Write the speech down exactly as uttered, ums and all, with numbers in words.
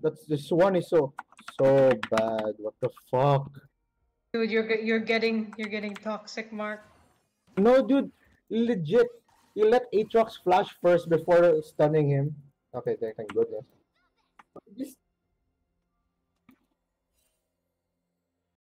That's this one is so so bad. What the fuck? Dude, you're ge- you're getting you're getting toxic, Mark. No, dude, legit. You let Aatrox flash first before stunning him. Okay, thank, thank goodness. This